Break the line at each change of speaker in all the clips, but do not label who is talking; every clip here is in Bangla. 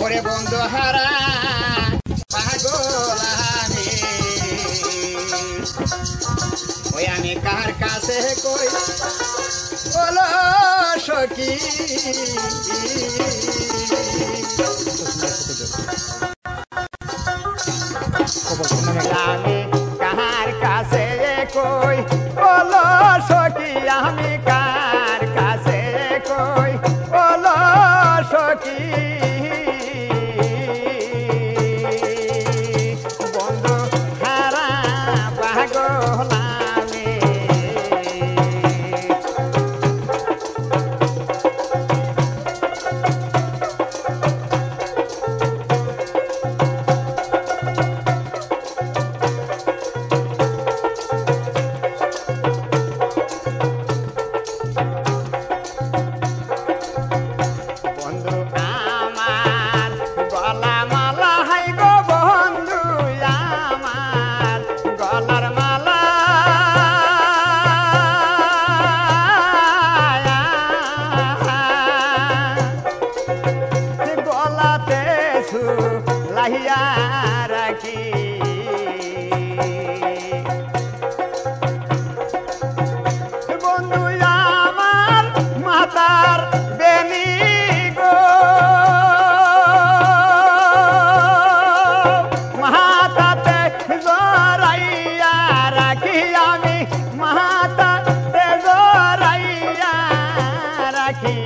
ওরে বন্ধু হারা পাগল আমি ওই আমি কার কাছে কই বলো সখী আমি কার কাছে কই বলো সখী আমি কার কাছে কই বলো সখী বন্ধু হারা পাগল আমি লাহিয়া রাখি বন্ধু আমার মাতার বেনি গো মাতাতে জড়াইয়া রাখি আমি মাতাতে জড়াইয়া রাখি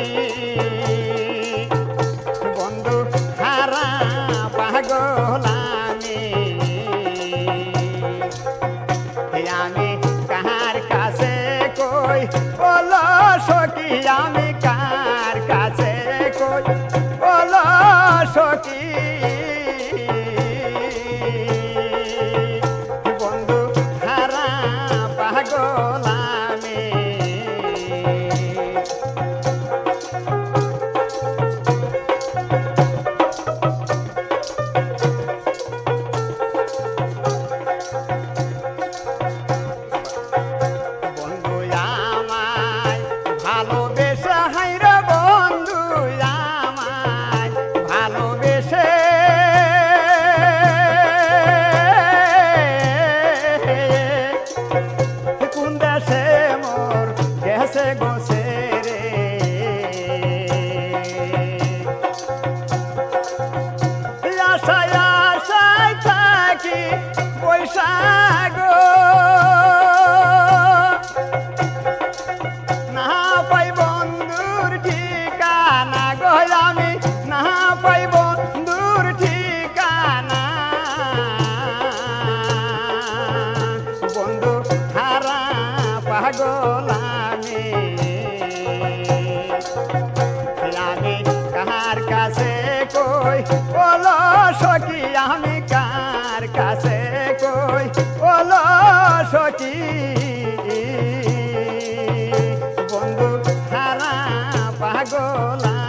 বন্ধু হারা পাগল আমি কার কাছে কই বলো সখী আমি কার কাছে কই বলো সখী বন্ধু হারা পাগল আমি ভালোবেসে হাইরে বন্ধু আমায় ভালোবেসে কোন দেশে মোর গেছে গোছে রে আশায় আশায় থাকি বৈশাখ আমি না পাই বন্ধুর ঠিকানা বন্ধু হারা পাগল আমি কার কাছে কই বলো সখী আমি কার কাছে কই বলো সখী বন্ধু হারা পাগল